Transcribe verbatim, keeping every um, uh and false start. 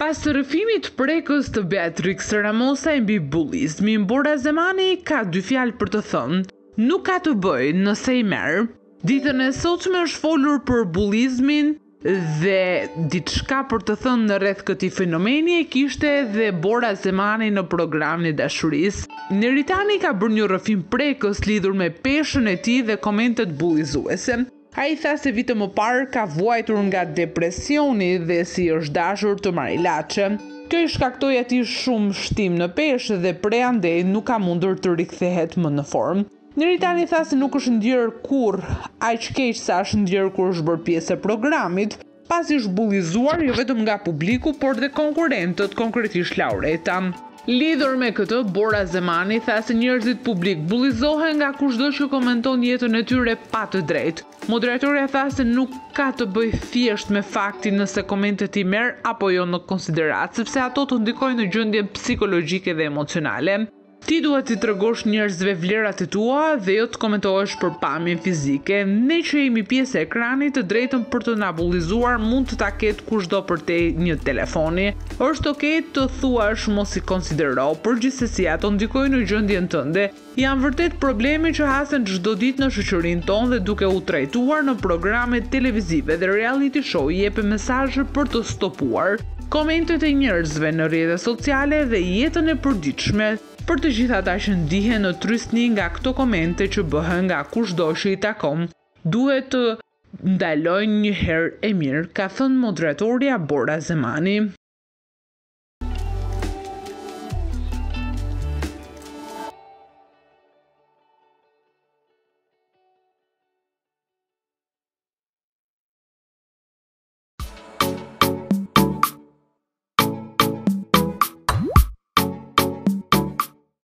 Pas rrëfimit prekës të Beatrix Ramosa mbi bullizmin, Bora Zemani ka dy fjalë për të thënë, nuk ka të bëjë nëse i merr. Ditën e sotme është folur për bullizmin dhe diçka për të thënë në rreth këtij fenomeni e kishte edhe Bora Zemani në programin e dashurisë. Neritani ka bërë një rrëfim prekës lidhur me peshën e tij dhe komentet bullizuese. Ai tha se vite më parë ka vuajtur nga depresioni dhe si është dashur të marrë ilaçe. Kjo i shkaktoi atij shumë shtim në peshë dhe prej andej nuk ka mundur të rikthehet më në formë. Neritani tha se nuk është ndjerë kur aq keq sa është ndjerë kur është bërë pjesë e programit, pasi është bullizuar jo vetëm nga publiku, por dhe konkurrentët, konkretisht Laureta. Lidhur me këtë, Bora Zemani tha se njerëzit publik bullizohen nga kushdo që komenton jetën e tyre pa të drejtë. Moderatorja tha se nuk ka të bëjë thjesht me faktin nëse komentet i merr apo jo në konsiderat, sepse ato të ndikojnë në gjendjen psikologjike dhe emocionale. Ti duhet t'i tregosh njerëzve vlerat e tua dhe jo të komentohesh për pamjen fizike. Ne që jemi pjesë e ekranit, të drejtën për të na bullizuar mund të ta ketë kushdo për te një telefoni. Është okay të thuash mos i konsidero, por gjithsesi ato ndikojnë në gjendjen tënde. Janë vërtet probleme që hasen çdo ditë në shoqërinë tonë dhe duke u trajtuar në programe televizive dhe reality show jepin mesazhe për të stopuar komentet e njerëzve në rrjetet sociale dhe jetën e përditshme. Për të gjithë ata që ndihen në trysni nga këto komente që bëhen nga kushdo që i takon, duhet të ndalojnë një herë e mirë, ka thënë moderatorja Bora Zemani.